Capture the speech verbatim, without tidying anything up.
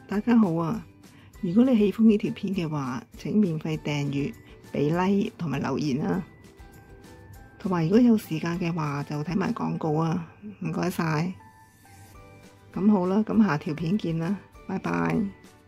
大家好啊！如果你喜歡呢條片嘅話，請免費訂閱、俾 like 同埋留言啊！同埋如果有時間嘅話，就睇埋廣告啊！唔該晒。咁好啦，咁下條片見啦，拜拜。